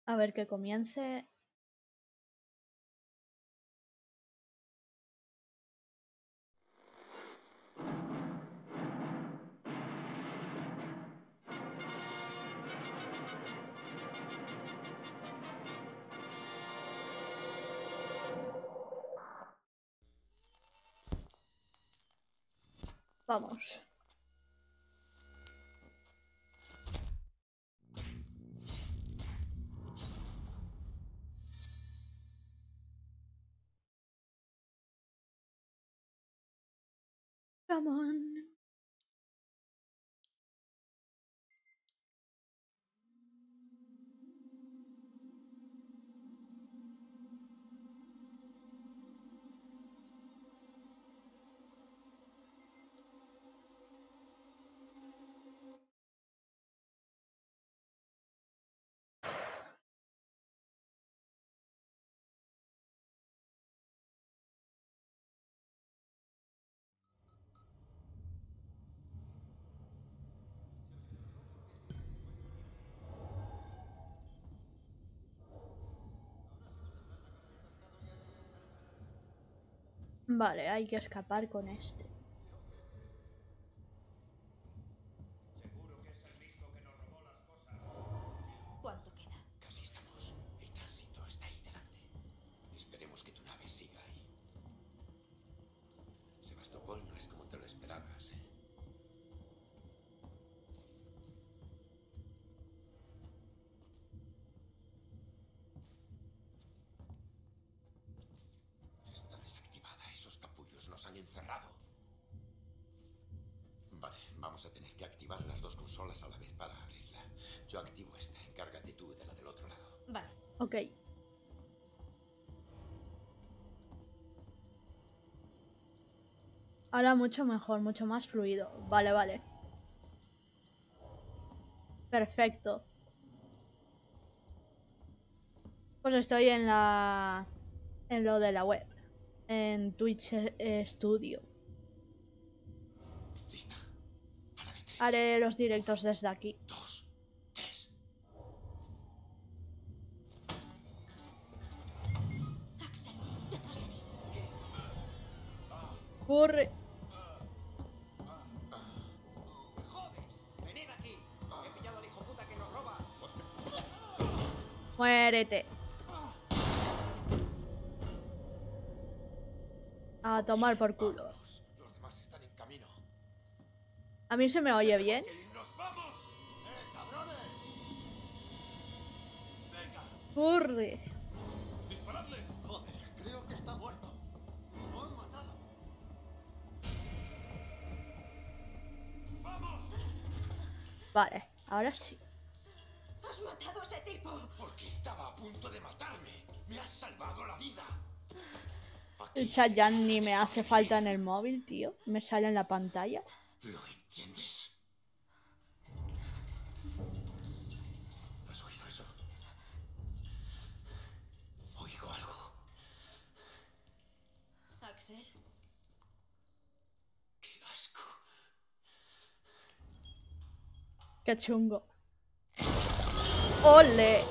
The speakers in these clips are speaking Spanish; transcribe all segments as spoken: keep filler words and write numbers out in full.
A ver que comience. Vamos. Come on. Vale, hay que escapar con este. Seguro que es el mismo que nos robó las cosas. ¿Cuánto queda? Casi estamos. El tránsito está ahí delante. Esperemos que tu nave siga ahí. Sebastopol no es como te lo esperabas, ¿eh? Está desactivada. Esos capullos nos han encerrado. Vale, vamos a tener que activar las dos consolas a la vez para abrirla. Yo activo esta. Encárgate tú de la del otro lado. Vale. Ok. Ahora mucho mejor, mucho más fluido. Vale, vale. Perfecto. Pues estoy en la... en lo de la web. En Twitch eh, Studio. Lista. A la de tres. Haré los directos desde aquí. Dos. Tres. Axel, detrás de ti. Corre. ¡Jodes! ¡Venid aquí! He pillado al hijo puta que nos roba. Os- Muérete. A tomar por culo. Vámonos. Los demás están en camino. A mí se me oye bien. ¡Nos vamos! ¡Eh, cabrones! Venga. Corre. ¡Disparadles! Joder, creo que está muerto. Lo han matado. ¡Vamos! Vale, ahora sí. ¡Has matado a ese tipo! Porque estaba a punto de matarme. Me has salvado la vida. El chat ya ni me hace falta en el móvil, tío. Me sale en la pantalla. ¿Lo entiendes? ¿Has oído eso? Oigo algo. Axel, ¡Qué asco! Qué chungo. ¡Ole!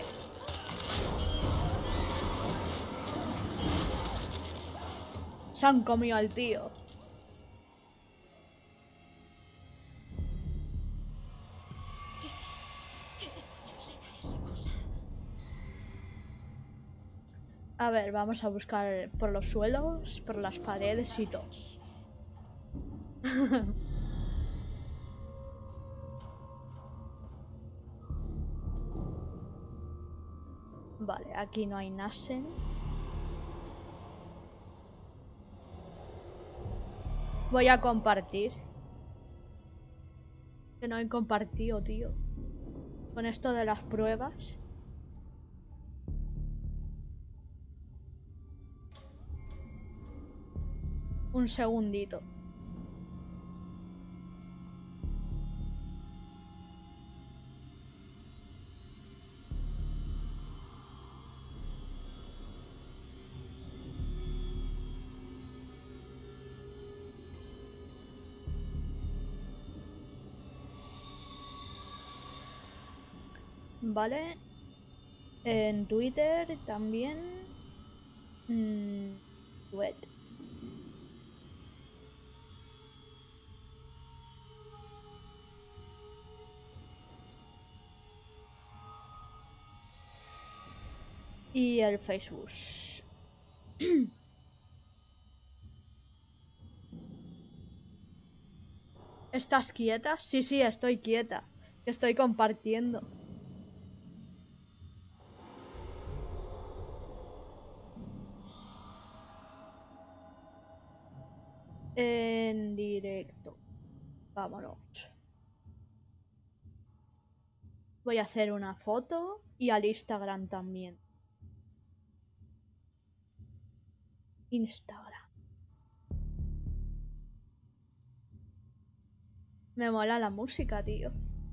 Se han comido al tío. ¿qué demonios era esa cosa? A ver, vamos a buscar por los suelos, por las paredes y todo. Vale, aquí no hay Nasen. Voy a compartir. Que no he compartido, tío. Con esto de las pruebas. Un segundito. Vale. En Twitter también. Mmm, Duet. Y el Facebook. ¿Estás quieta? Sí, sí, estoy quieta. Estoy compartiendo. En directo. Vámonos. Voy a hacer una foto y al Instagram también. Instagram. Me mola la música, tío.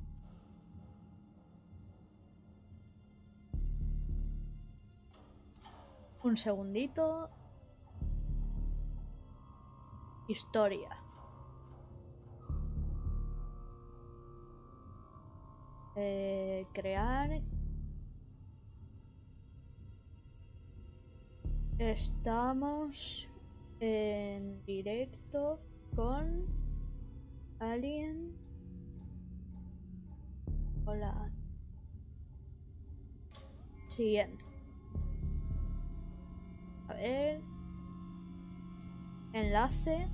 Un segundito. Historia. Eh, crear. Estamos en directo con alguien. Hola. Siguiente. A ver. Enlace.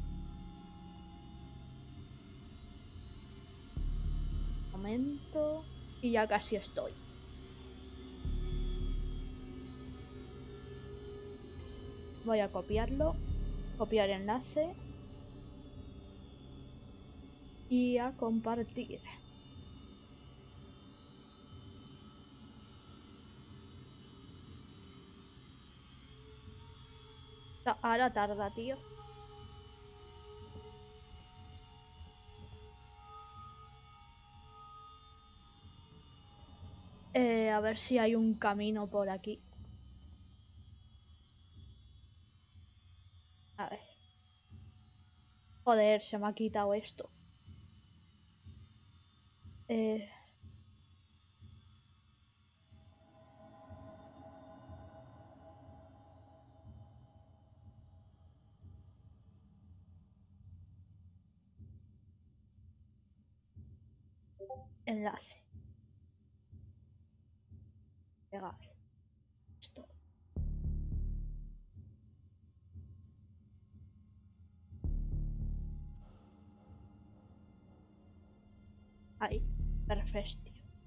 Momento. Y ya casi estoy. Voy a copiarlo. Copiar enlace. Y a compartir. Ahora tarda, tío. Eh, a ver si hay un camino por aquí. A ver. Joder, se me ha quitado esto. Eh... Enlace. Pegar. Esto. Ahí. Perfecto.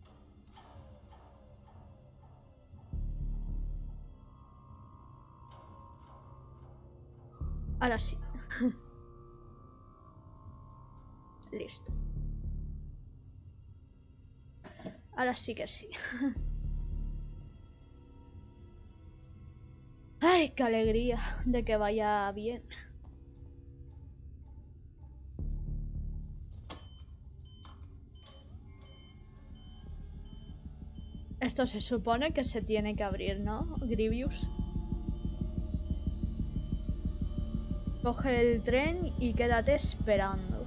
Ahora sí. Listo. Ahora sí que sí. Ay, qué alegría de que vaya bien. Esto se supone que se tiene que abrir, ¿no? Grievous. Coge el tren y quédate esperando.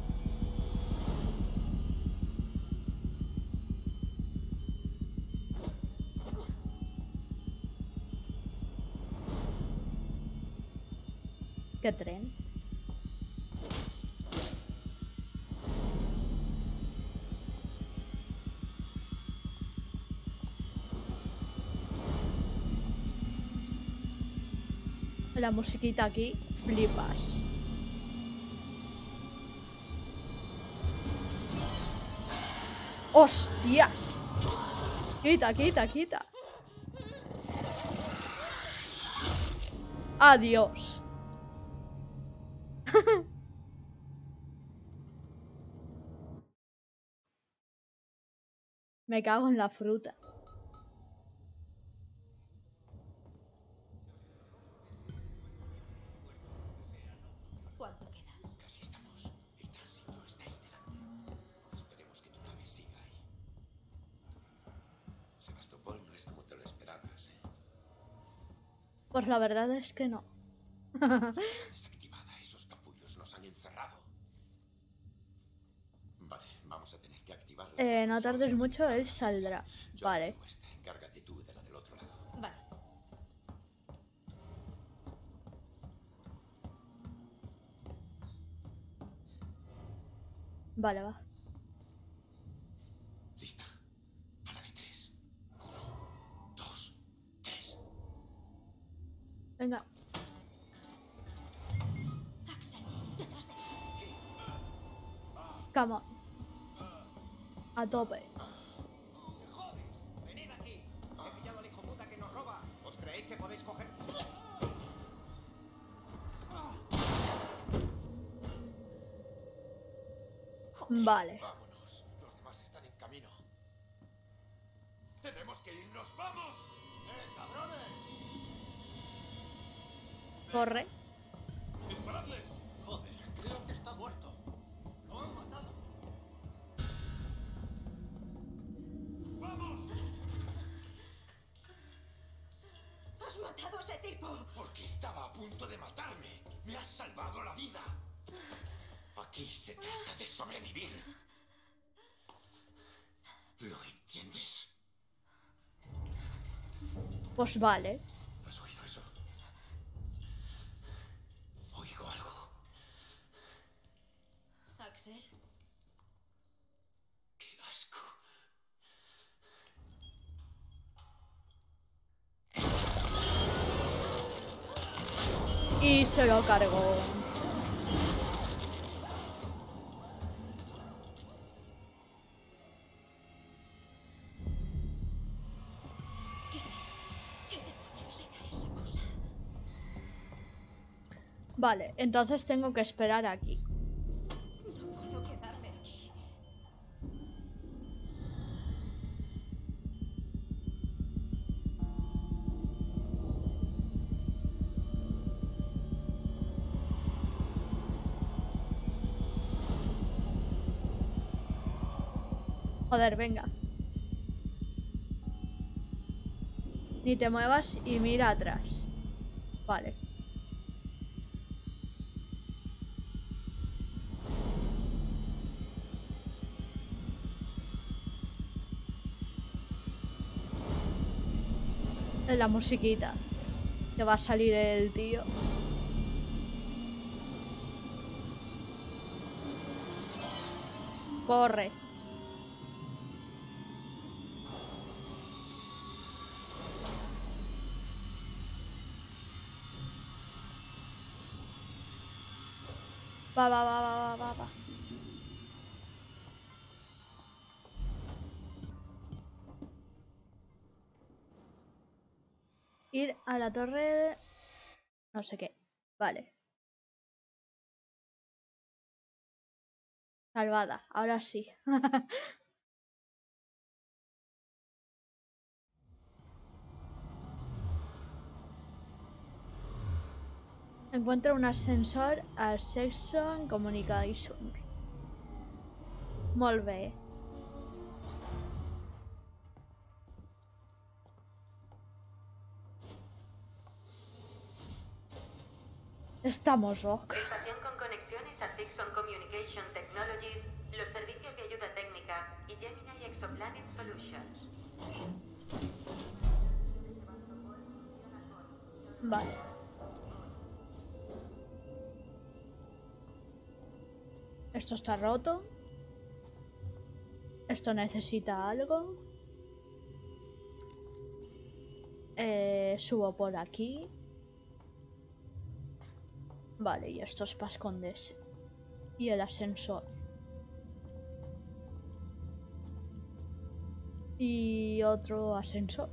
¿Qué tren? La musiquita aquí, flipas. ¡Hostias! Quita, quita, quita. Adiós. Me cago en la fruta. ¿Cuánto queda? Casi estamos. El tránsito está ahí delante. Esperemos que tu nave siga ahí. Sebastopol no es como te lo esperabas, ¿eh? Pues la verdad es que no. Desactivada, esos capullos nos han encerrado. Vale, vamos a tener que activarla. Eh, no tardes mucho, él saldrá. Yo Vale. activo esta, encárgate tú de la del otro. Vale, va. Lista. A la de tres. Uno, dos, tres. Venga. Axel, detrás de ti. Come on. A tope. ¡Me jodes! ¡Venid aquí! He pillado al hijo puta que nos roba. ¿Os creéis que podéis coger? Vale. Vámonos. Los demás están en camino. Tenemos que irnos. ¡Vamos! ¡Eh, cabrones! Corre. ¡Disparadles! Joder, creo que está muerto. Lo han matado. ¡Vamos! ¡Has matado a ese tipo! Porque estaba a punto de matarme. Me has salvado la vida. Aquí se trata de sobrevivir. ¿Lo entiendes? Pues vale. ¿Has oído eso? Oigo algo. Axel, ¡Qué asco! Y se lo cargó. ¿qué demonios era esa cosa? Vale, entonces tengo que esperar aquí. No puedo quedarme aquí. Joder, venga. Ni te muevas y mira atrás. Vale. Es la musiquita. Que va a salir el tío. Corre. Va, va, va, va, va, va, va. Ir a la torre... No sé qué. Vale. Salvada. Ahora sí. Encuentra un ascensor al Section Communications. Molt bé. Estamos rock. Estación con conexiones a Sixon Communication Technologies, los servicios de ayuda técnica y Gemini Exoplanet Solutions. Vale. Esto está roto. Esto necesita algo. Eh, subo por aquí. Vale, y esto es para esconderse. Y el ascensor. Y otro ascensor.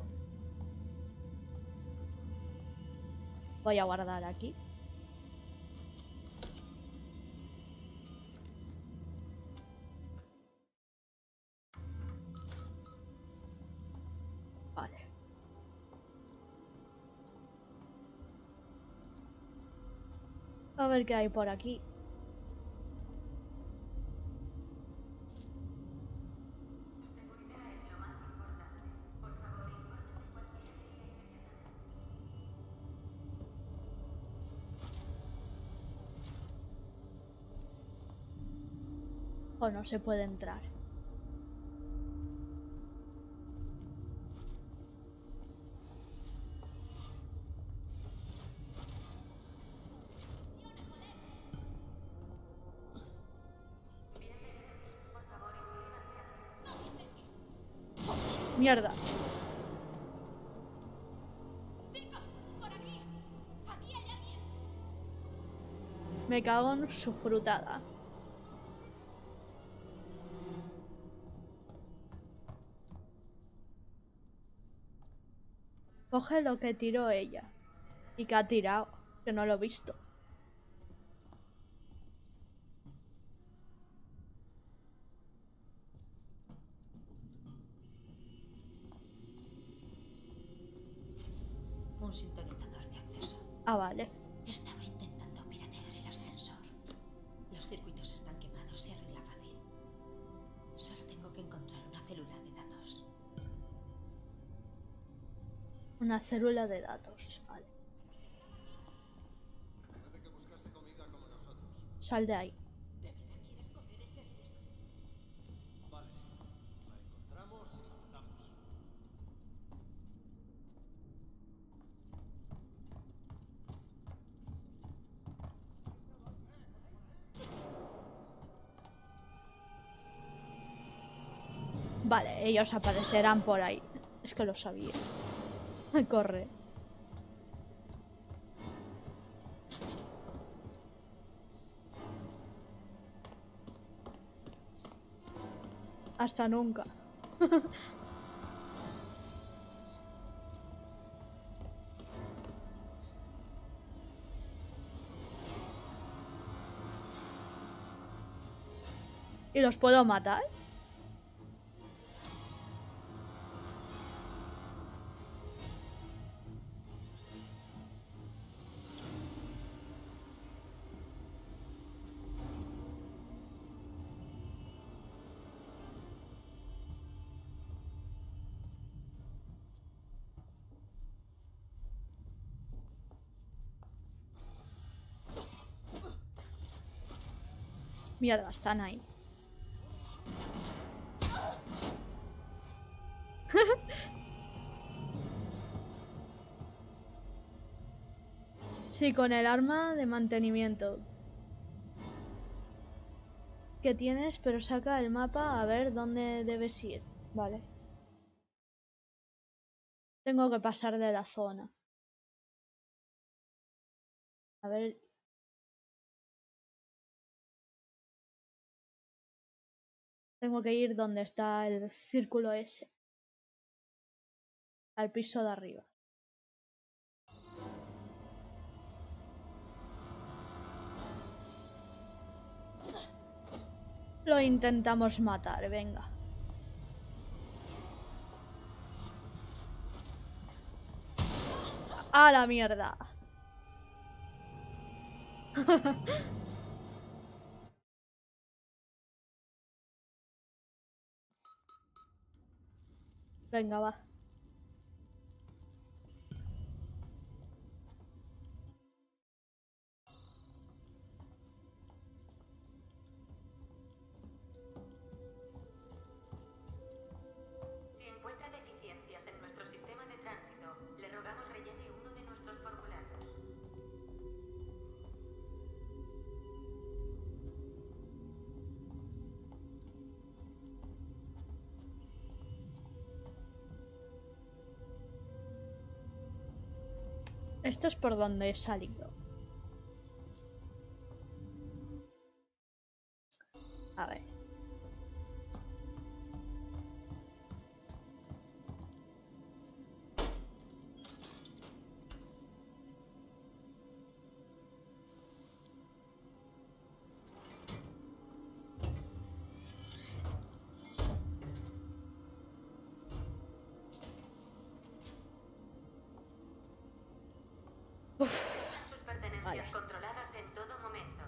Voy a guardar aquí. Vale. A ver qué hay por aquí. O no se puede entrar. Mierda. Chicos, por aquí. Aquí hay alguien. Me cago en su frutada. Coge lo que tiró ella. ¿Y que ha tirado? Que no lo he visto. Un sintonizador de acceso. Ah, vale. Estaba intentando piratear el ascensor. Los circuitos están quemados, se arregla fácil. Solo tengo que encontrar una célula de datos. Una célula de datos. Vale. Puede que buscase comida como nosotros. Sal de ahí. ¿De verdad quieres correr ese riesgo? Vale. La encontramos y la matamos. Vale, ellos aparecerán por ahí. Es que lo sabía. Corre. Hasta nunca. ¿Y los puedo matar? Mierda, están ahí. Sí, con el arma de mantenimiento que tienes, pero saca el mapa a ver dónde debes ir. Vale. Tengo que pasar de la zona. A ver. Tengo que ir donde está el círculo ese. Al piso de arriba. Lo intentamos matar, venga. ¡A la mierda! Venga, va. Si encuentra deficiencias en nuestro sistema de tránsito, le rogamos rellene uno de nuestros formularios. Esto es por donde he salido. A ver. Uf, Sus pertenencias vale. controladas en todo momento.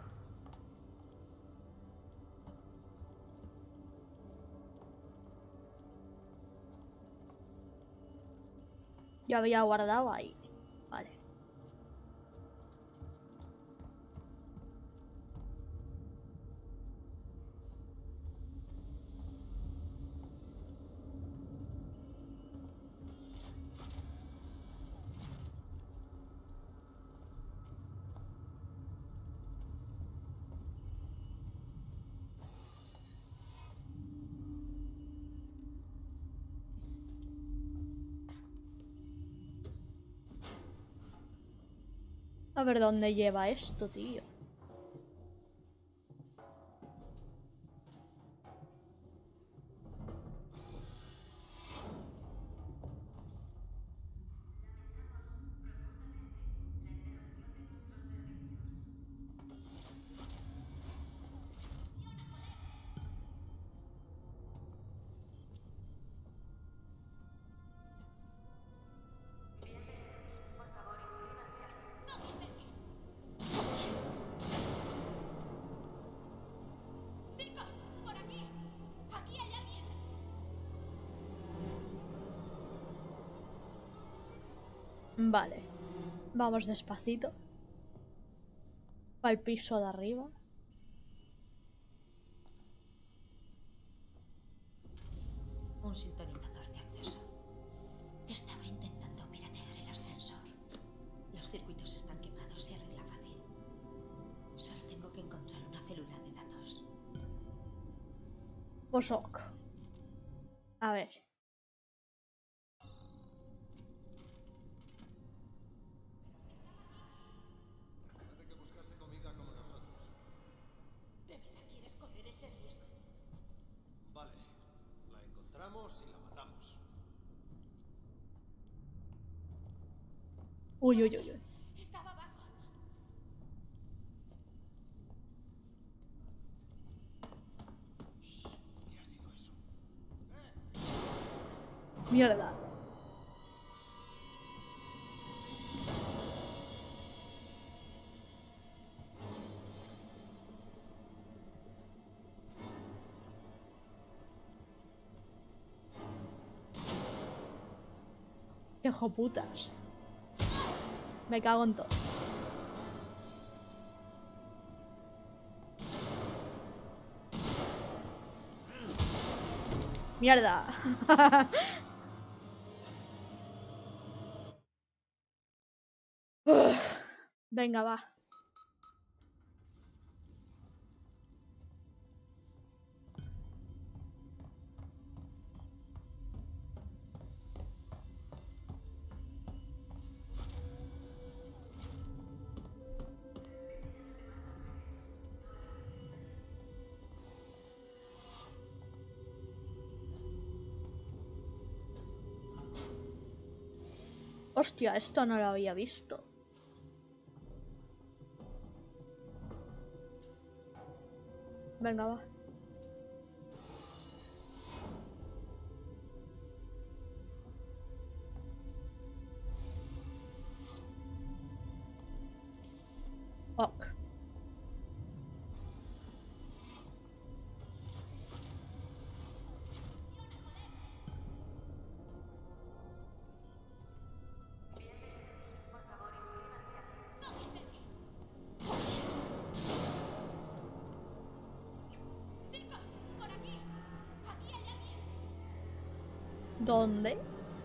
Yo había guardado ahí. Vale. A ver dónde lleva esto, tío. Chicos, por aquí. Aquí hay alguien. Vale. Vamos despacito. Al piso de arriba. Un sintonizador de acceso. Estaba intentando piratear el ascensor. Los circuitos están quemados, se arregla fácil. Solo tengo que encontrar una célula de datos. Pues ok. A ver. Puede que buscase comida como nosotros. ¿De verdad quieres correr ese riesgo? Vale. La encontramos y la matamos. Uy, uy, uy, uy. Estaba abajo. ¿Qué ha sido eso? Mierda. Qué joputas. Me cago en todo. Mierda. Uf. Venga, va. Hostia, esto no lo había visto. Venga, va. Ok. Chicos, por aquí. Aquí hay alguien. ¿Dónde?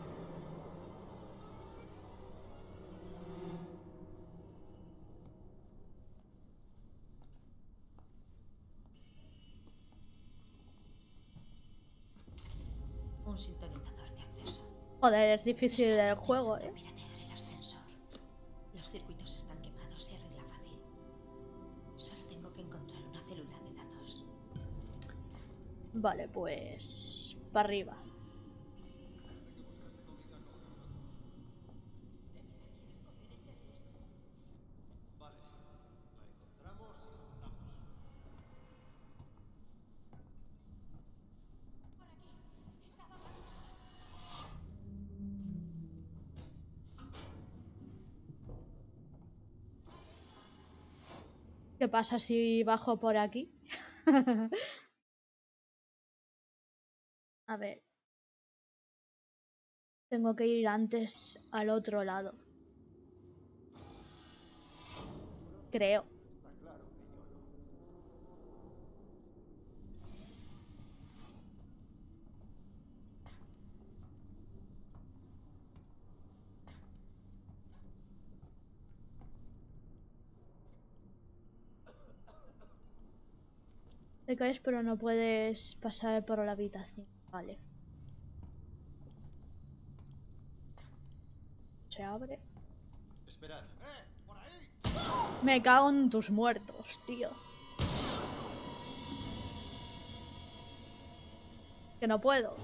Un sintonizador de acceso. Joder, es difícil el juego, eh. Piratear el ascensor. Los circuitos están quemados, se arregla fácil. Solo tengo que encontrar una célula de datos. Vale, pues... para arriba. Vale. La encontramos y la matamos. Por aquí. Estaba abajo. ¿Qué pasa si bajo por aquí? A ver. Tengo que ir antes al otro lado. Creo. Te caes, pero no puedes pasar por la habitación. Vale. Se abre. Esperad. ¡Eh! ¡Por ahí! Me cago en tus muertos, tío. Que no puedo.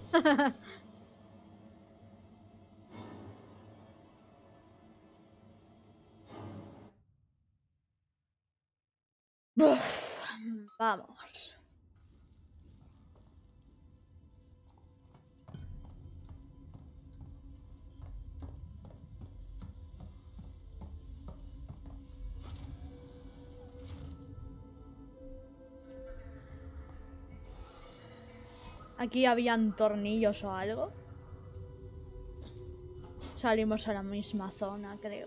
Uf, vamos. Aquí habían tornillos o algo. Salimos a la misma zona, creo.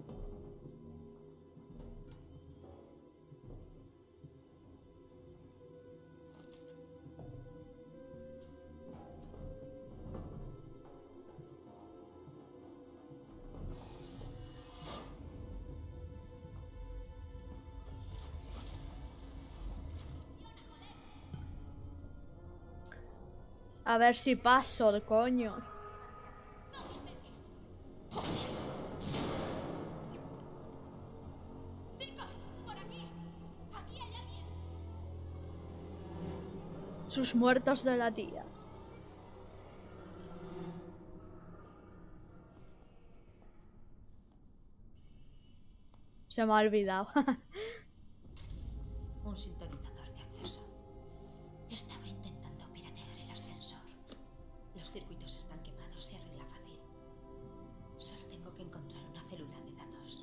A ver si paso, el coño. Chicos, por aquí. Aquí hay alguien. Sus muertos de la tía. Se me ha olvidado. Un sintonizador de acceso. Estaba intentando piratear el ascensor. Los circuitos están quemados, se arregla fácil. Solo tengo que encontrar una célula de datos.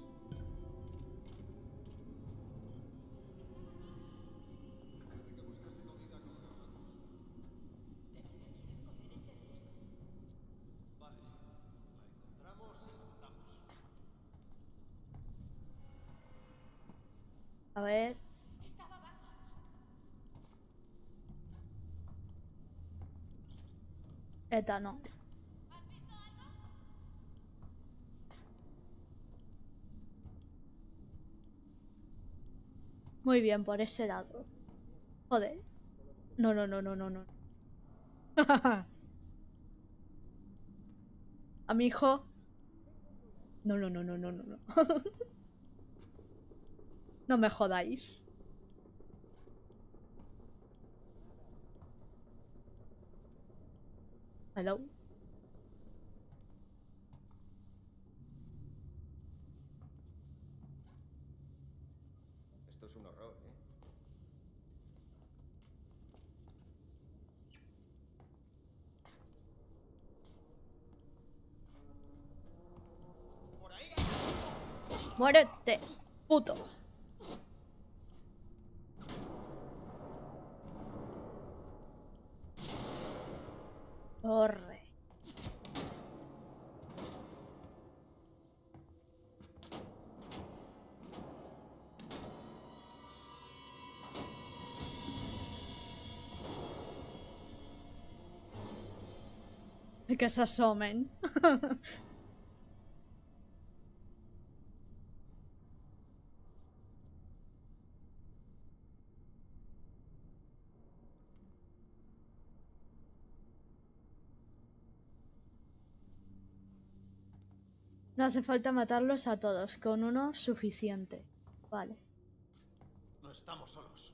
Vale, la encontramos y la matamos. A ver. Estaba abajo. Eta no. ¿Has visto algo? Muy bien, por ese lado. Joder. No, no, no, no, no, no. A mi hijo. No, no, no, no, no, no, no. No me jodáis. Hello. Esto es un horror, ¿eh? ¡Por ahí! Muérete, puto. Corre. Que se asomen. No hace falta matarlos a todos, con uno suficiente. Vale. No estamos solos.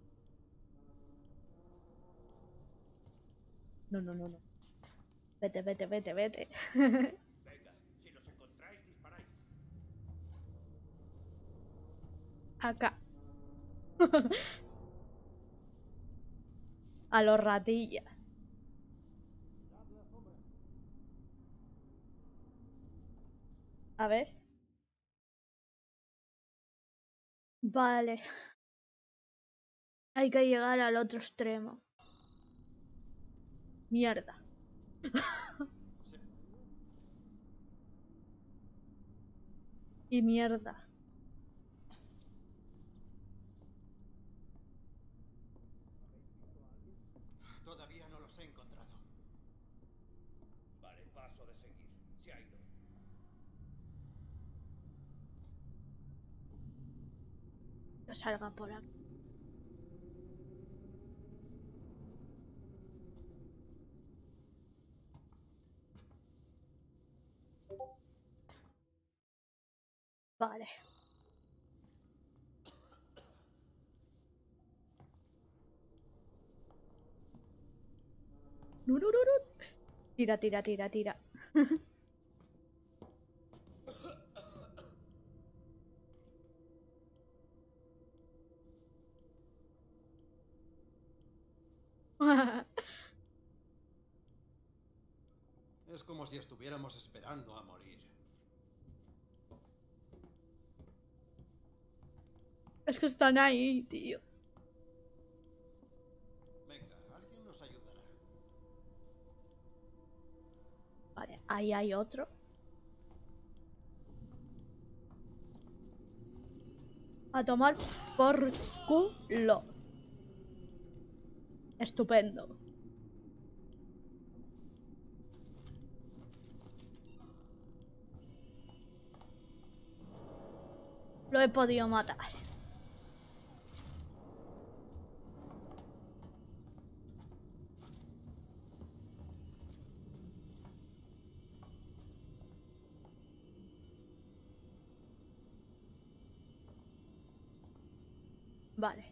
No, no, no, no. Vete, vete, vete, vete. Venga, si los encontráis, disparáis. Acá. A los ratillas. A ver. Vale. Hay que llegar al otro extremo. Mierda. Y mierda. Todavía no los he encontrado. Vale, paso de seguir. Se ha ido. Que salga por aquí. Vale. No, no, no, no. Tira, tira, tira, tira. Es como si estuviéramos esperando a morir. Es que están ahí, tío. Venga, alguien nos ayudará. Vale, ahí hay otro. A tomar por culo. Estupendo. Lo he podido matar. Vale.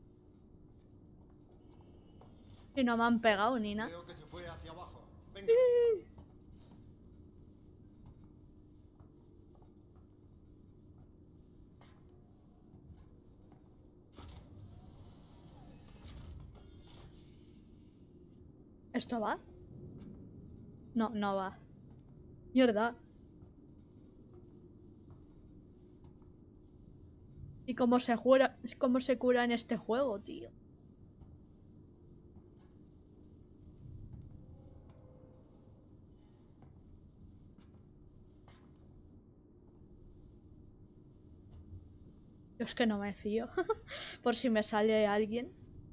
Y no me han pegado ni nada. Creo que se fue hacia abajo. Venga. ¿Esto va? No, no va. Mierda. ¿Y cómo se cura, cómo se cura en este juego, tío? Yo es que no me fío. Por si me sale alguien.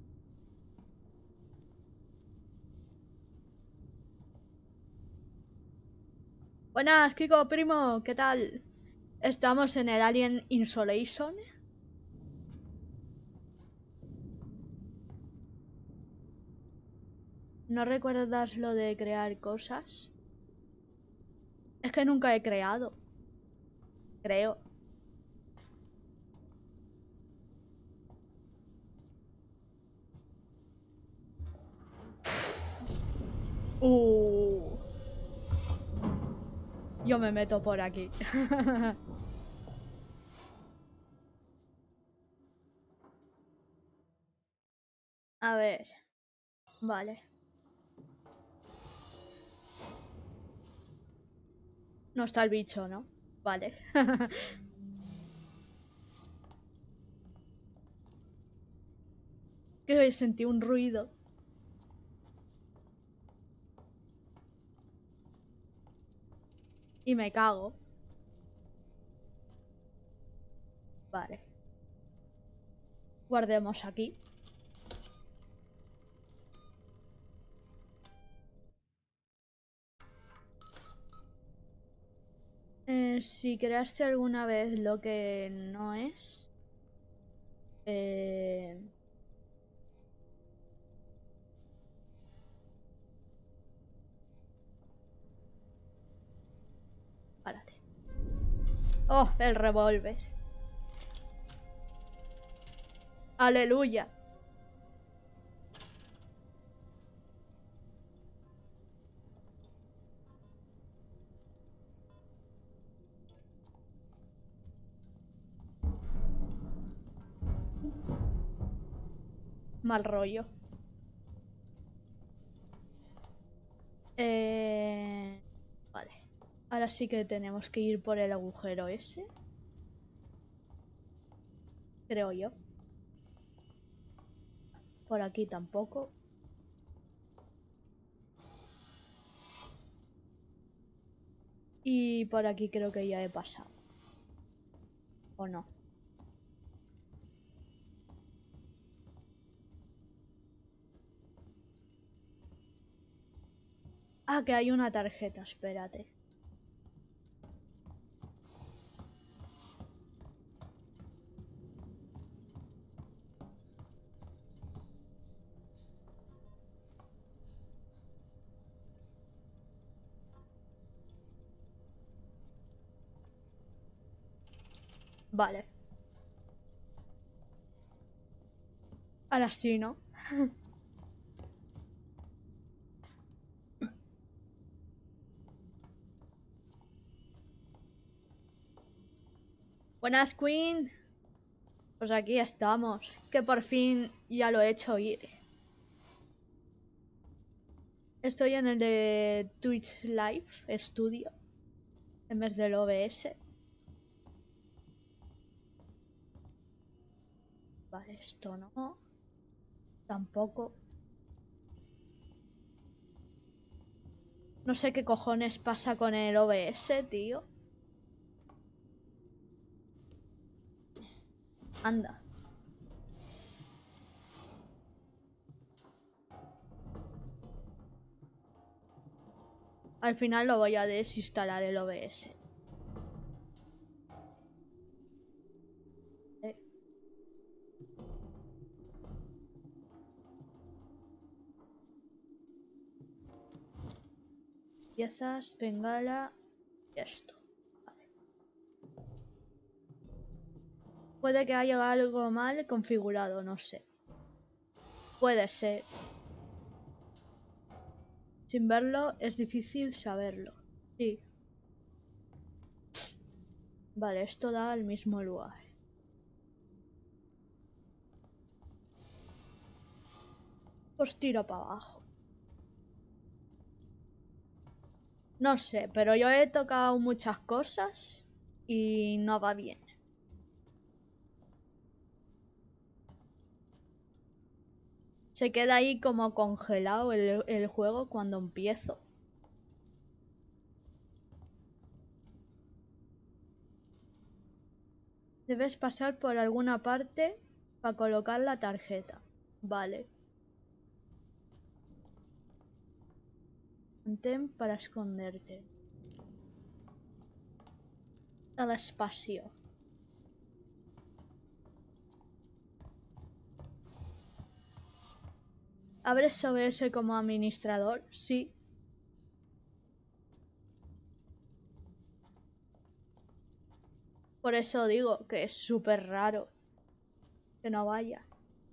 Buenas, Kiko, primo, ¿qué tal? Estamos en el Alien Isolation. ¿No recuerdas lo de crear cosas? Es que nunca he creado. Creo. Uh. Yo me meto por aquí. A ver. Vale. No está el bicho, ¿no? Vale. Que sentí un ruido. Y me cago. Vale. Guardemos aquí. Eh, si creaste alguna vez lo que no es... Eh... Párate. Oh, el revólver. Aleluya. Mal rollo. Eh... Vale. Ahora sí que tenemos que ir por el agujero ese. Creo yo. Por aquí tampoco. Y por aquí creo que ya he pasado. ¿O no? Ah, que hay una tarjeta, espérate. Vale. Ahora sí, ¿no? Buenas, Queen. Pues aquí estamos. Que por fin ya lo he hecho ir. Estoy en el de Twitch Live Studio. En vez del O B S. Vale, esto no. Tampoco. No sé qué cojones pasa con el O B S, tío. Anda. Al final lo voy a desinstalar el O B S. Eh. Piezas, bengala y esto. Vale. Puede que haya algo mal configurado, no sé. Puede ser. Sin verlo es difícil saberlo. Sí. Vale, esto da al mismo lugar. Pues tiro para abajo. No sé, pero yo he tocado muchas cosas y no va bien. Se queda ahí como congelado el, el juego cuando empiezo. Debes pasar por alguna parte para colocar la tarjeta. Vale. Mantén para esconderte. Nada espacio. ¿Abres O B S como administrador? Sí. Por eso digo que es súper raro que no vaya.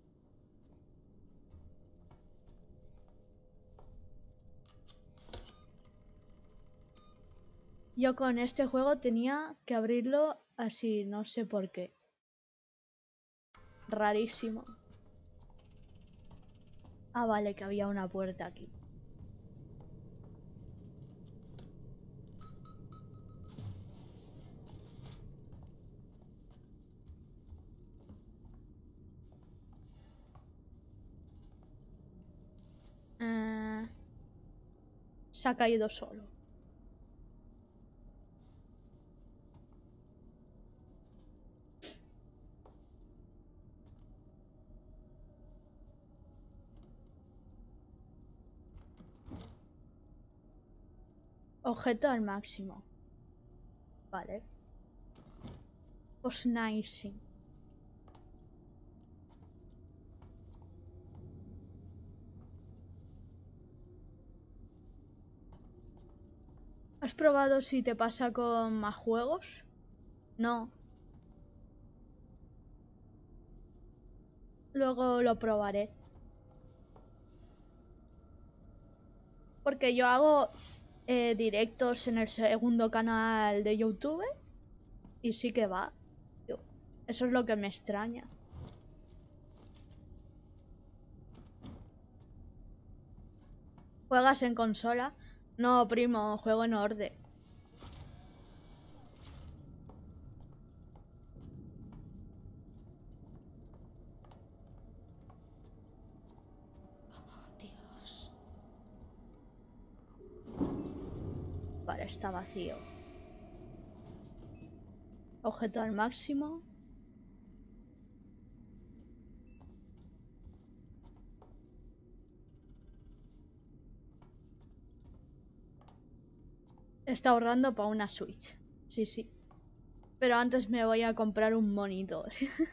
Yo con este juego tenía que abrirlo así, no sé por qué. Rarísimo. Ah, vale, que había una puerta aquí. Eh, se ha caído solo. Objeto al máximo. Vale. Posnacing. ¿Has probado si te pasa con más juegos? No. Luego lo probaré. Porque yo hago eh, directos en el segundo canal de YouTube y sí que va. Eso es lo que me extraña. ¿Juegas en consola? No, primo, juego en orde. Dios. Vale, está vacío. Objeto al máximo. Está ahorrando para una Switch. Sí, sí. Pero antes me voy a comprar un monitor.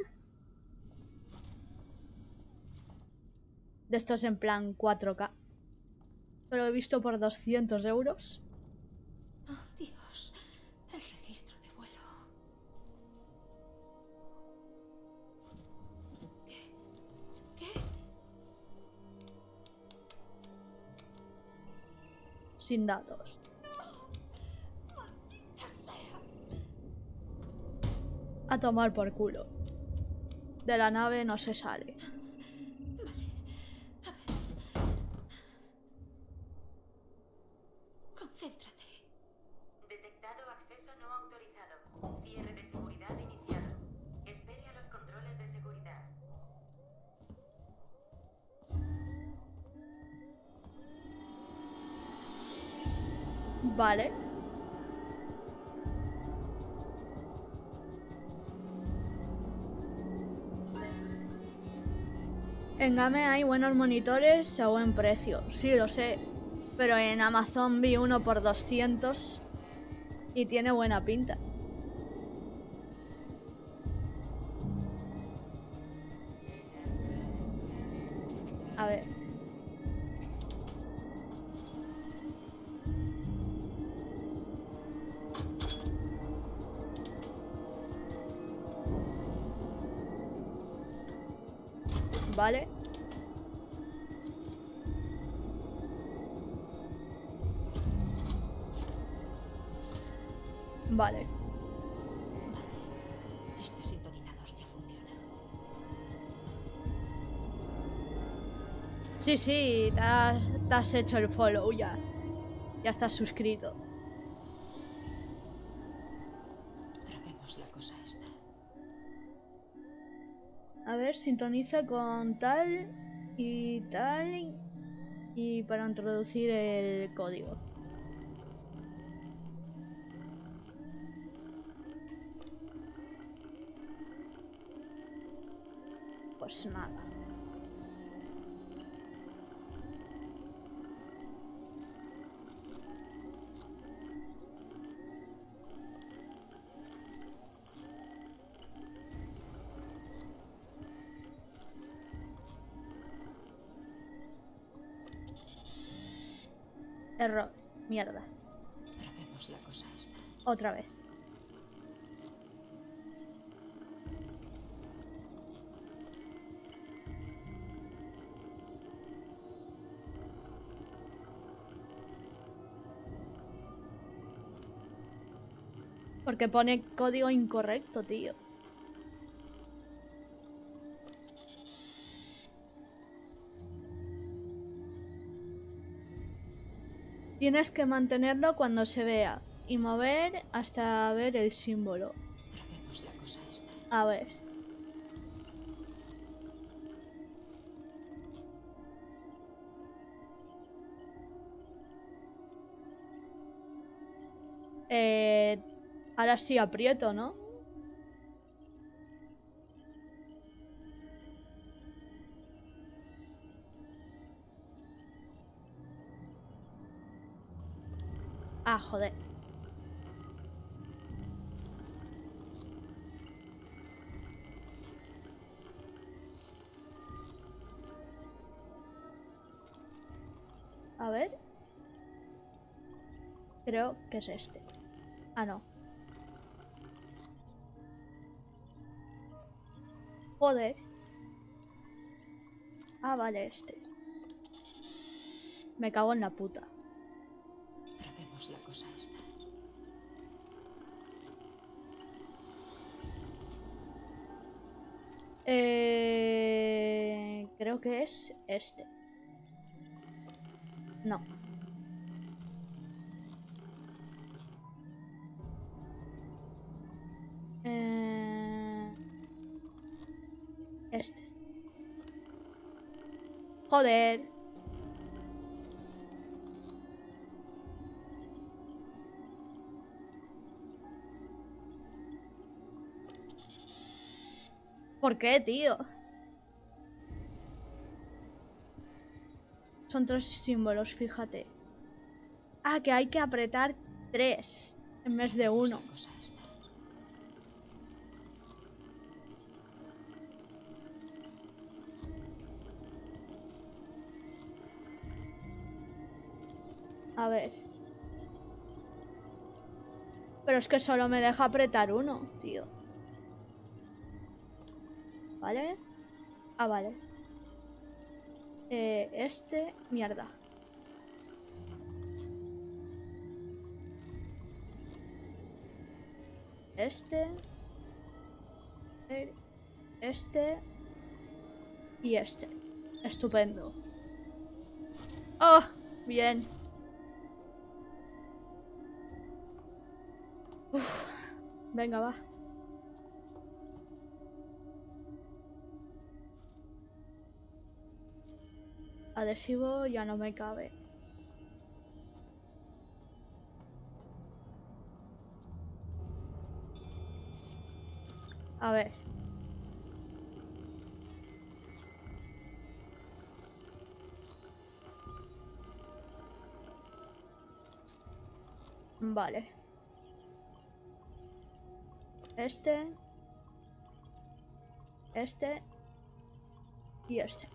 De estos en plan cuatro K. Lo he visto por doscientos euros. Oh, Dios. El registro de vuelo. ¿Qué? ¿Qué? Sin datos. A tomar por culo. De la nave no se sale. Concéntrate. Detectado acceso no autorizado. Cierre de seguridad iniciado. Espere a los controles de seguridad. Vale. En Game hay buenos monitores a buen precio. Sí, lo sé. Pero en Amazon vi uno por doscientos y tiene buena pinta. A ver. Vale. Vale. Este sintonizador ya funciona. Sí, sí, te has, te has hecho el follow ya. Ya estás suscrito. Probemos la cosa esta. A ver, sintoniza con tal y tal. Y para introducir el código. Pues nada. Error. Mierda. Probemos la cosa esta. Otra vez. Porque pone código incorrecto, tío. Tienes que mantenerlo cuando se vea y mover hasta ver el símbolo. Probemos la cosa esta. A ver. Eh, ahora sí aprieto, ¿no? Ah, joder. A ver. Creo que es este. Ah, no. Joder. Ah, vale, este. Me cago en la puta. Probemos la cosa esta. Eh... Creo que es este. No. Eh... Este. Joder. ¿Por qué, tío? Son tres símbolos, fíjate. Ah, que hay que apretar tres en vez de uno. La cosa esta. A ver. Pero es que solo me deja apretar uno, tío. ¿Vale? Ah, vale. Eh, este... Mierda. Este... Este y este. Estupendo. ¡Oh! Bien. Uf. Venga, va. Adhesivo ya no me cabe. A ver. Vale. Este. Este. Y este.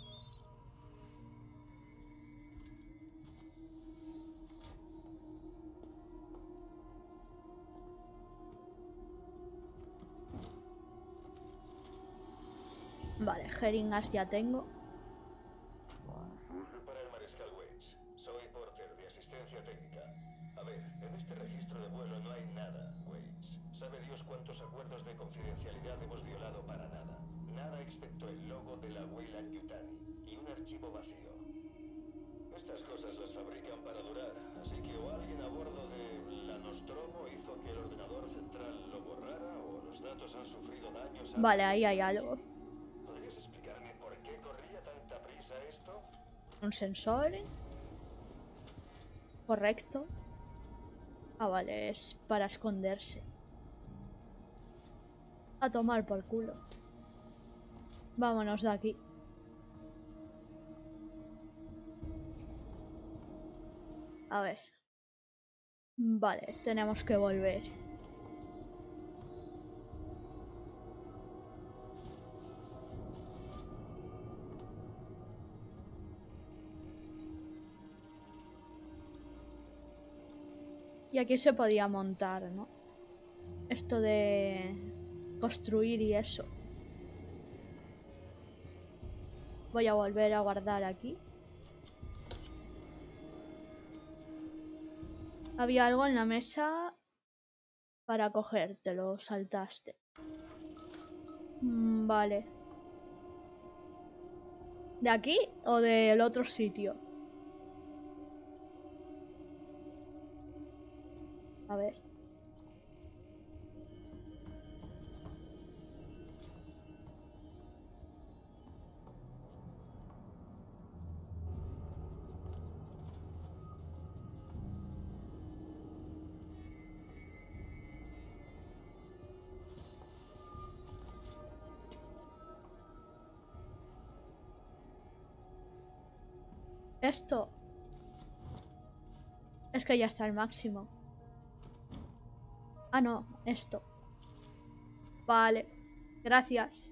Vale, jeringas ya tengo. Para el Mariscal Waits. Soy Porter, de asistencia técnica. A ver, en este registro de vuelo no hay nada, Waits. ¿Sabe Dios cuántos acuerdos de confidencialidad hemos violado para nada? Nada excepto el logo de la Weyland Yutani y un archivo vacío. Estas cosas las fabrican para durar, así que o alguien a bordo de la Nostromo hizo que el ordenador central lo borrara o los datos han sufrido daños. Vale, ahí hay algo. ¿Podrías explicarme por qué corría tanta prisa esto? Un sensor. Correcto. Ah, vale, es para esconderse. A tomar por culo. Vámonos de aquí. A ver. Vale, tenemos que volver. Y aquí se podía montar, ¿no? Esto de construir y eso. Voy a volver a guardar aquí. Había algo en la mesa para coger, te lo saltaste. Mm, vale. ¿De aquí o del otro sitio? A ver. Esto. Es que ya está al máximo. Ah, no, esto. Vale. Gracias.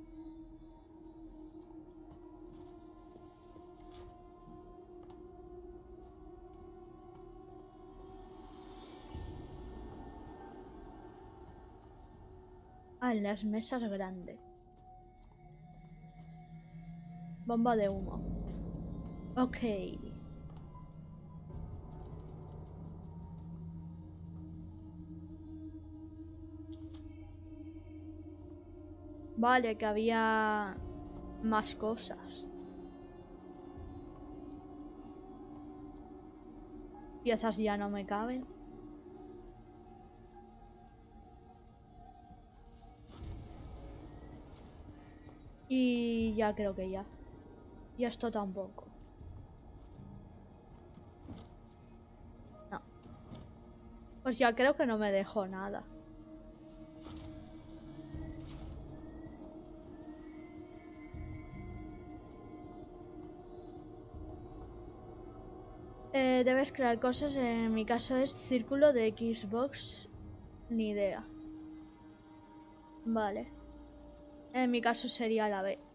Ah, en las mesas grandes. Bomba de humo. Ok. Vale, que había más cosas. Piezas ya no me caben. Y ya creo que ya. Y esto tampoco. No. Pues ya creo que no me dejó nada. Eh, debes crear cosas, en mi caso es círculo de Xbox, ni idea. Vale. En mi caso sería la B.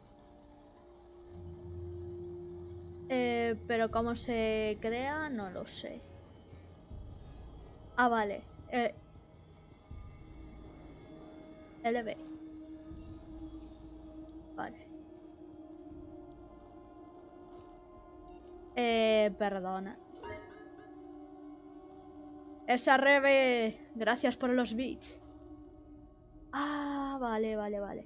Eh, pero cómo se crea, no lo sé. Ah, vale. Eh, L B. Vale. Eh, perdona. Esa Rebe, gracias por los bits. Ah, vale, vale, vale.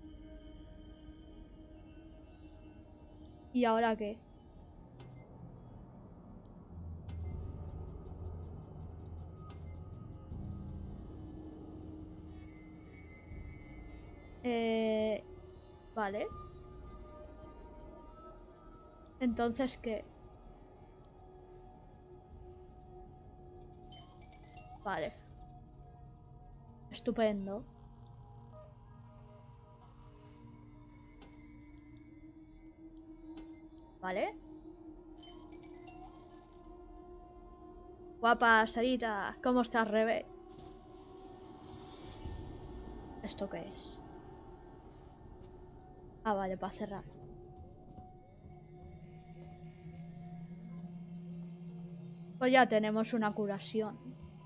¿Y ahora qué? Eh... Vale. Entonces, ¿qué? Vale. Estupendo. Vale. Guapa, Sarita. ¿Cómo estás, Rebe? ¿Esto qué es? Ah, vale, para cerrar. Pues ya tenemos una curación.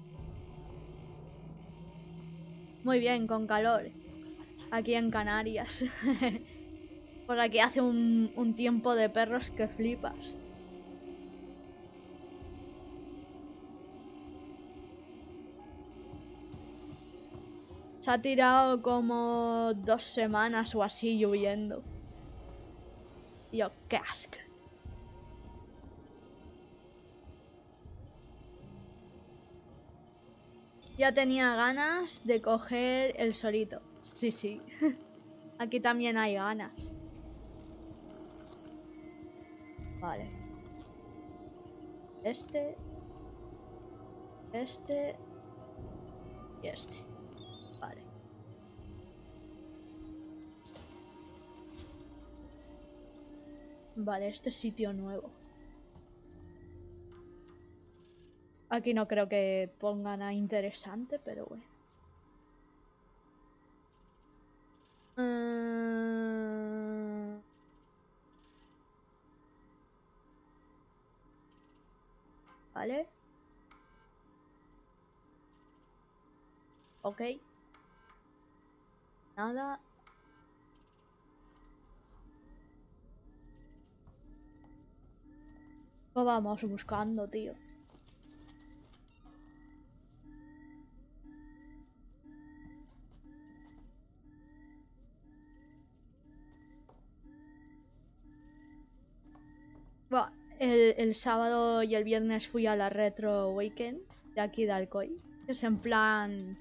Muy bien, con calor. Aquí en Canarias. Por aquí hace un, un tiempo de perros que flipas. Se ha tirado como dos semanas o así lloviendo. Y yo, qué asco. Ya tenía ganas de coger el solito. Sí, sí. Aquí también hay ganas. Vale. Este. Este. Y este. Vale. Vale, este sitio nuevo. Aquí no creo que ponga nada interesante, pero bueno. Uh... Vale. Ok. Nada. Pues vamos buscando, tío. Bueno, el, el sábado y el viernes fui a la Retro Weekend de aquí de Alcoy. Que es en plan...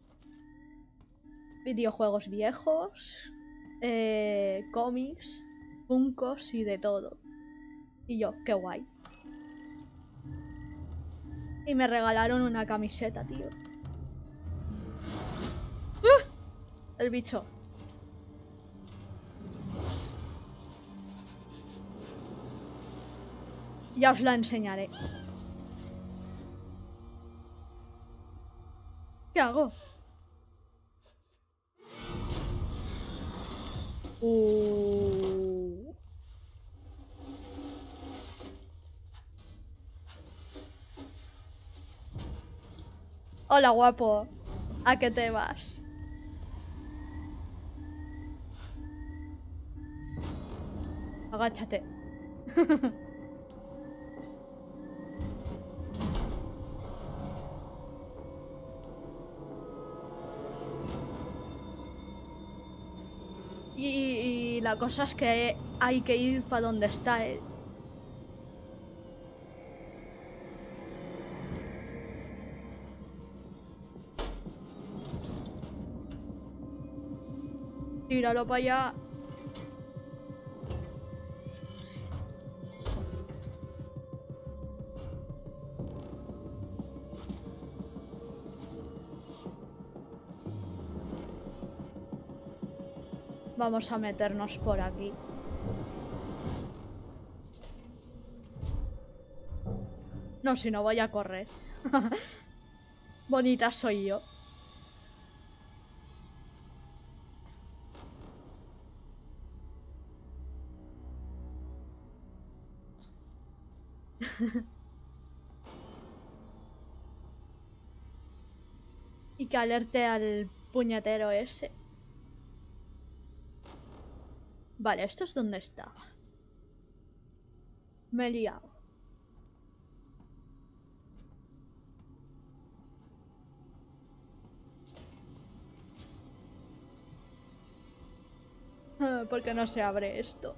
videojuegos viejos, eh, cómics, funkos y de todo. Y yo, qué guay. Y me regalaron una camiseta, tío. ¡Uh! El bicho. Ya os la enseñaré. ¿Qué hago? Uh. Hola, guapo. ¿A qué te vas? Agáchate. y, y la cosa es que hay que ir para donde está él. Tíralo para allá. Vamos a meternos por aquí. No, si no voy a correr. Bonita soy yo. Y que alerte al puñetero ese. Vale, ¿esto es donde está? Me he liado. ¿Por qué no se abre esto?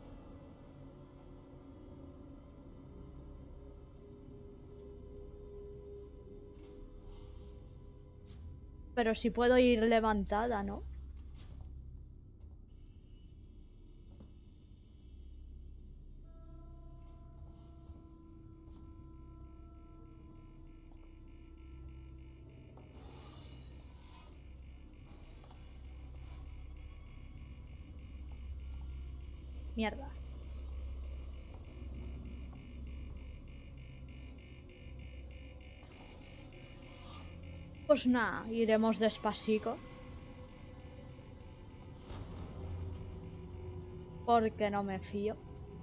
Pero si puedo ir levantada, ¿no? Mierda. Pues nada, iremos despacito. Porque no me fío.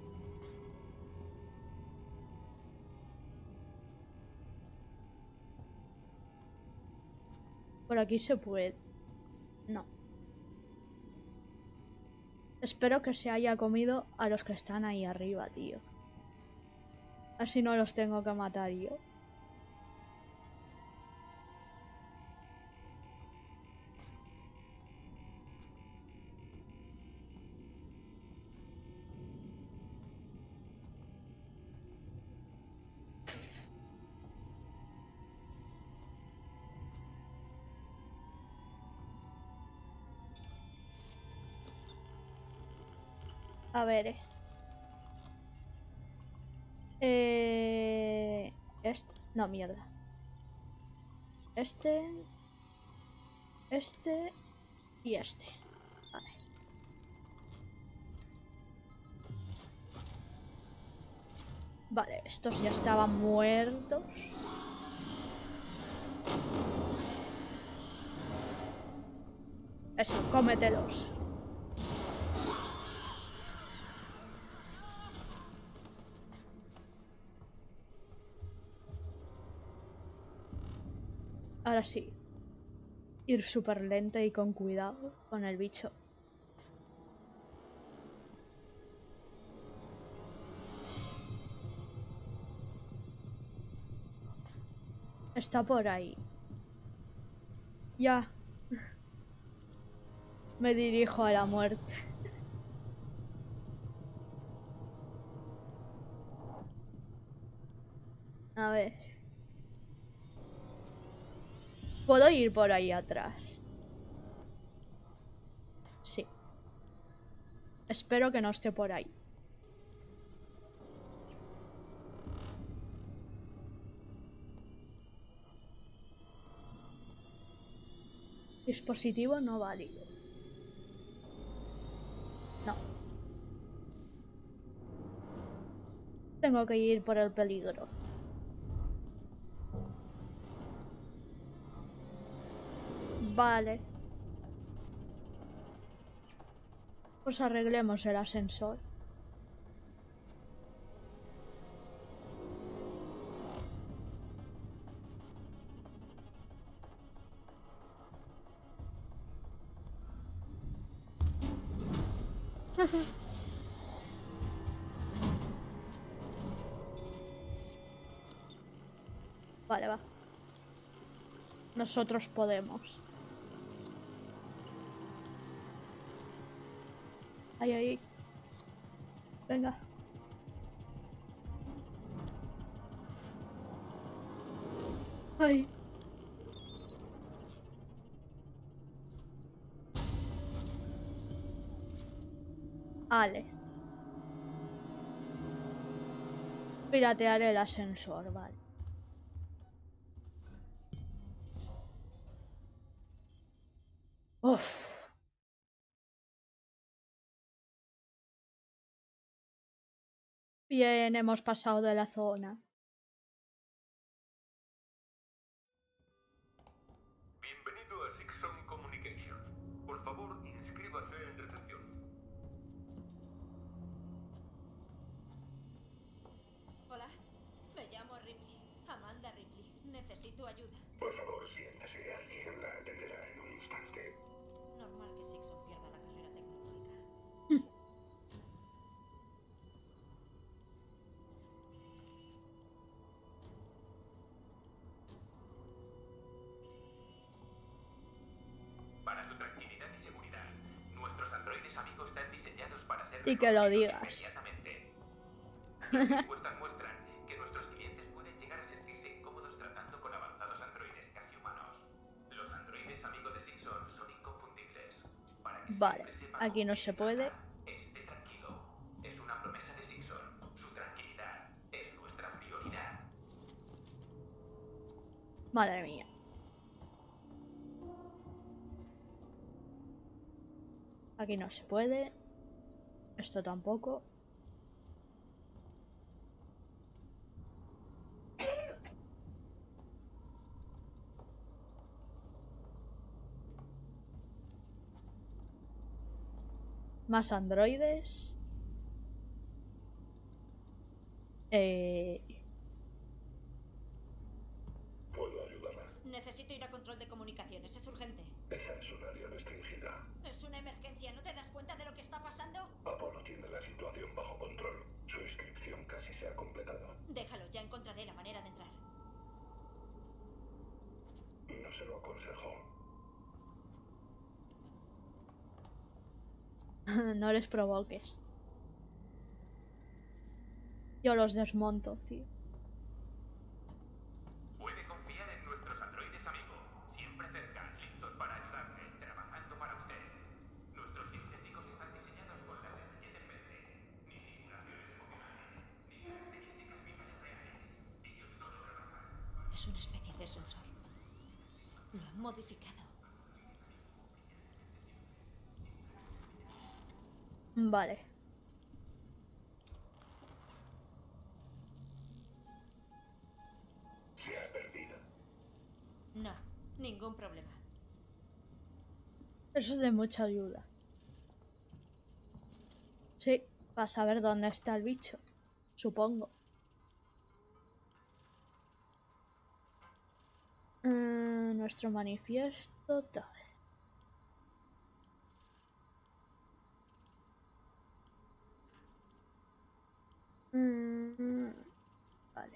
Por aquí se puede. No. Espero que se haya comido a los que están ahí arriba, tío. Así no los tengo que matar yo. A ver. Eh... Este... No, mierda. Este... Este... Y este. Vale. Vale, estos ya estaban muertos. Eso, cómetelos. Ahora sí. Ir súper lenta y con cuidado con el bicho. Está por ahí. Ya. Me dirijo a la muerte. A ver. ¿Puedo ir por ahí atrás? Sí. Espero que no esté por ahí. Dispositivo no válido. No. Tengo que ir por el peligro. Vale. Pues arreglemos el ascensor. Vale, va. Nosotros podemos. Ahí, ahí. Venga. Ay. Vale. Piratear el ascensor, vale. Uf. Bien, hemos pasado de la zona. Bienvenido a Sixon Communications. Por favor, inscríbase en recepción. Hola, me llamo Ripley. Amanda Ripley. Necesito ayuda. Por favor, siéntase. Alguien la atenderá en un instante. Normal que Sixon pierda la carrera tecnológica. Para su tranquilidad y seguridad, nuestros androides amigos están diseñados Y que lo digas. Inmediatamente. Las encuestas muestran que nuestros clientes pueden llegar a sentirse incómodos tratando con avanzados androides casi humanos. Los androides amigos de Sixon son inconfundibles. Para que Vale, siempre sepa aquí con no quién se puede. trata, esté tranquilo. Es una promesa de Sixon. Su tranquilidad es nuestra prioridad. Madre mía. Aquí no se puede. Esto tampoco. Más androides. Eh... ¿Puedo ayudarla? Necesito ir a control de comunicaciones, es urgente. Esa es un área restringida. Es una emergencia, ¿no te das cuenta de lo que está pasando? Apolo tiene la situación bajo control. Su inscripción casi se ha completado. Déjalo, ya encontraré la manera de entrar. No se lo aconsejo. No les provoques. Yo los desmonto, tío. Puede confiar en nuestros androides amigos. Siempre cerca, listos para ayudarle, trabajando para usted. Nuestros sintéticos están diseñados con la sencillez en mente. Ni simulaciones emocionales, ni características visuales reales. Ellos solo trabajan. Es una especie de sensor. Lo han modificado. Vale. Se ha perdido. No, ningún problema. Eso es de mucha ayuda. Sí, para saber dónde está el bicho. Supongo. Eh, nuestro manifiesto tal. Mm, vale.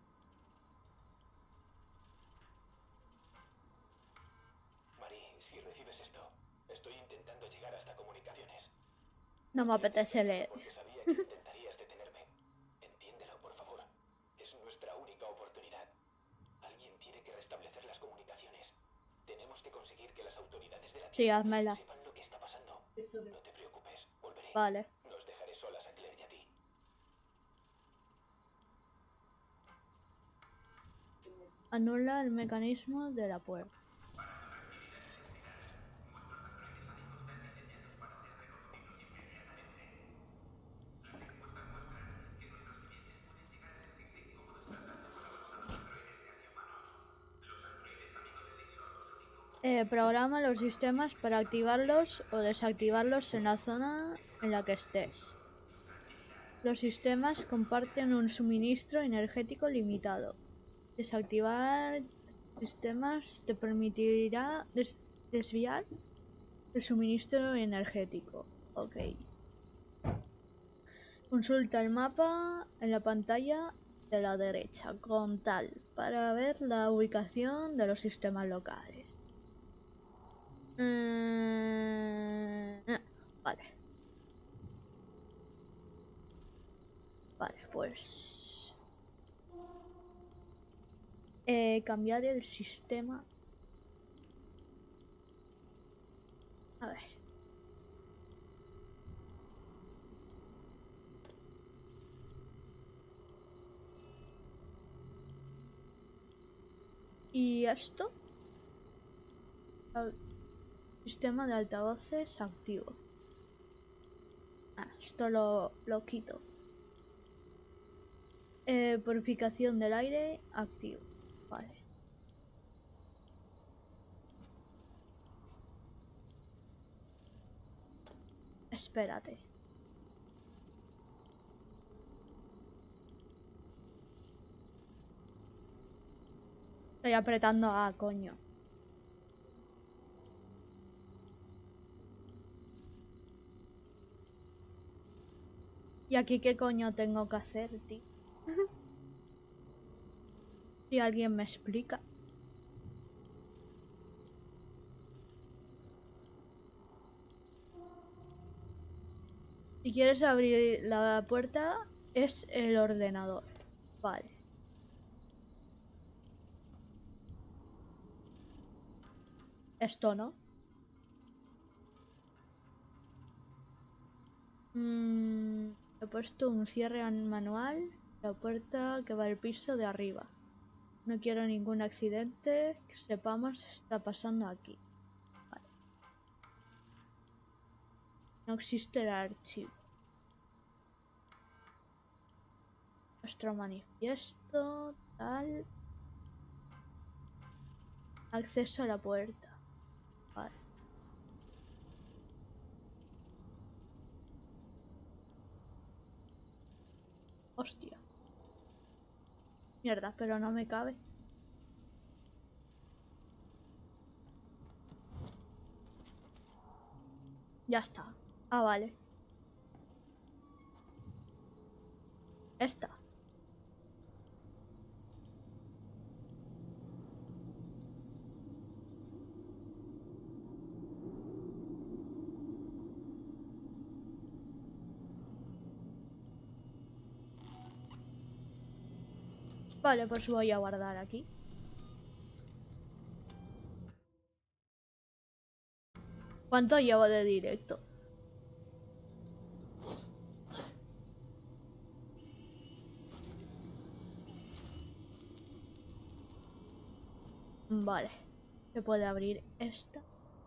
Marie, si recibes esto, estoy intentando llegar hasta comunicaciones. No me apetece leer. Porque sabía que intentarías detenerme. Entiéndelo, por favor. Es nuestra única oportunidad. Alguien tiene que restablecer las comunicaciones. Tenemos que conseguir que las autoridades de la Sí, házmela. sepan lo que está pasando. No te preocupes, volveré. Vale. Nos dejaré solas a Claire y a ti. Anula el mecanismo de la puerta. Eh, programa los sistemas para activarlos o desactivarlos en la zona en la que estés. Los sistemas comparten un suministro energético limitado. Desactivar sistemas te permitirá des desviar el suministro energético. Ok. Consulta el mapa en la pantalla de la derecha con tal para ver la ubicación de los sistemas locales. Mm, eh, vale. Vale, pues... Eh, cambiar el sistema. A ver. ¿Y esto? Sistema de altavoces activo. Ah, esto lo, lo quito. Eh, purificación del aire activo. Vale. Espérate. Estoy apretando A, coño. ¿Y aquí qué coño tengo que hacer, tío? Si alguien me explica. Si quieres abrir la puerta, es el ordenador. Vale. Esto no. Mm, he puesto un cierre manual. La puerta que va al piso de arriba. No quiero ningún accidente. Que sepamos qué está pasando aquí. Vale. No existe el archivo. Nuestro manifiesto, tal. Acceso a la puerta. Vale. Hostia. Mierda, pero no me cabe. Ya está. Ah, vale. Esta. Vale, pues voy a guardar aquí. ¿Cuánto llevo de directo? Vale. Se puede abrir esta.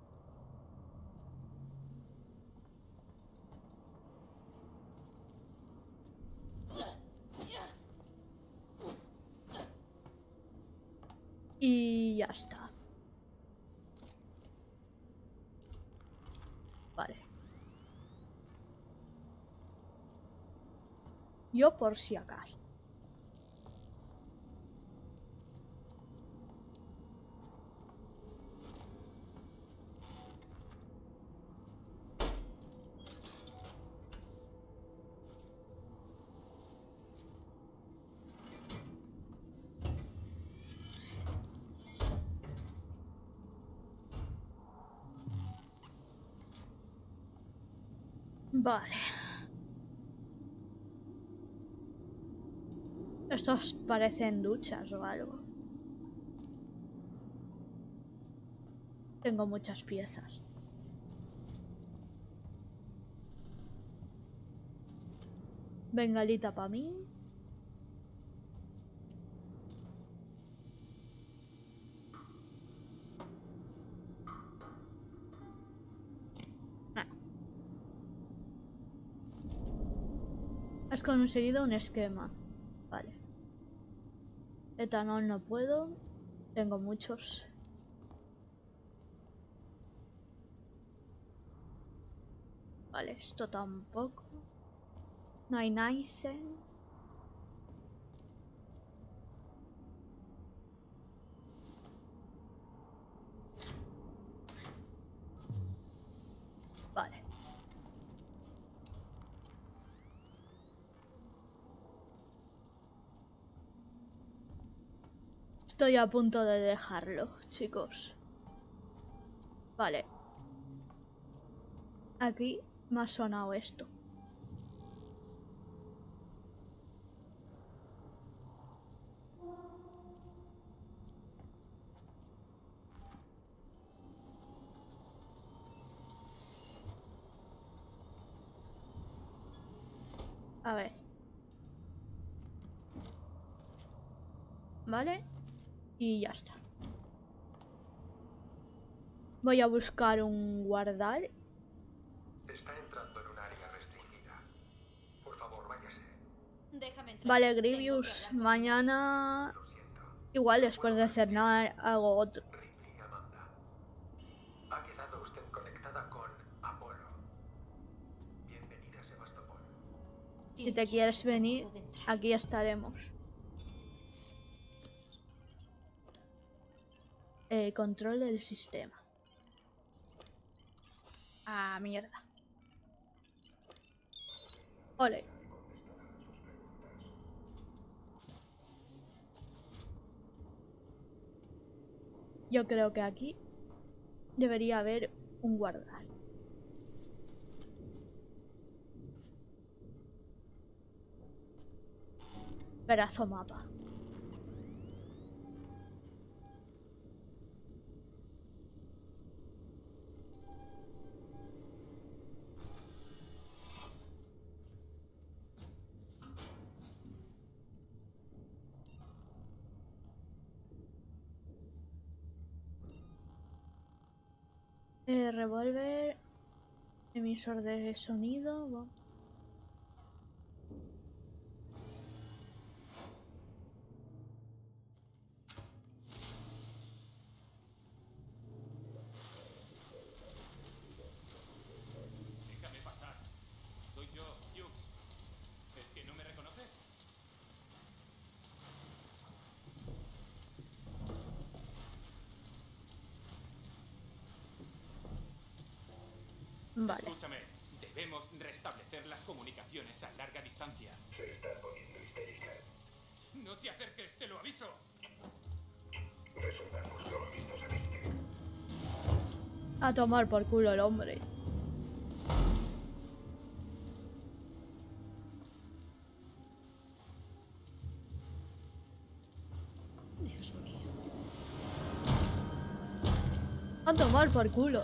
Y ya está. Vale. Yo por si acaso. Vale. Estos parecen duchas o algo. Tengo muchas piezas. Bengalita para mí. Has conseguido un esquema. Vale. Etanol no puedo. Tengo muchos. Vale, esto tampoco. No hay Niacin. Vale. Estoy a punto de dejarlo, chicos. Vale. Aquí me ha sonado esto. A ver. Vale. Y ya está. Voy a buscar un guardar. Está entrando en un área restringida. Por favor, váyase. Déjame entrar. Vale, Tengo que Grievous. hablar con- Mañana... Lo siento. Igual después de cenar hago otro. Ripley Amanda. Ha quedado usted conectada con Apolo. Bienvenida a Sebastopol. Si Tiene te que quieres haber venir, modo de entrar. aquí estaremos. Eh, control del sistema. Ah, mierda. Ole. Yo creo que aquí debería haber un guardar. Pedazo mapa. Eh, revólver, emisor de sonido. Bueno. Déjame pasar. Soy yo, Hughes. ¿Es que no me reconoces? Vale. Escúchame, debemos restablecer las comunicaciones a larga distancia. Se está poniendo histérica. No te acerques, te lo aviso. Resolvámoslo amistosamente. A tomar por culo el hombre. Dios mío. A tomar por culo.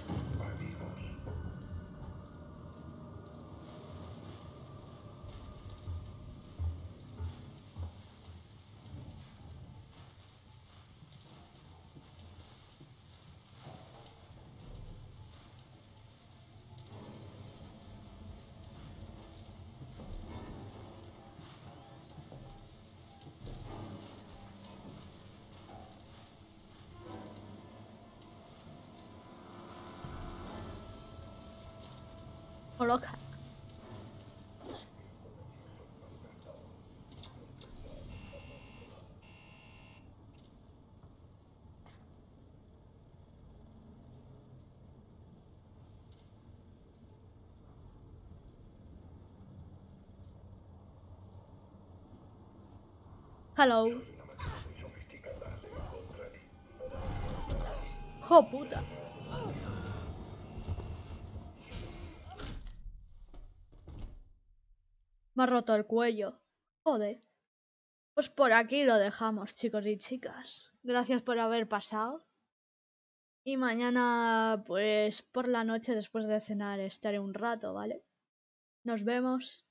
Coloca. Hello. ¡Jo puta! Me ha roto el cuello. Joder. Pues por aquí lo dejamos, chicos y chicas. Gracias por haber pasado. Y mañana, pues por la noche, después de cenar, estaré un rato, ¿vale? Nos vemos.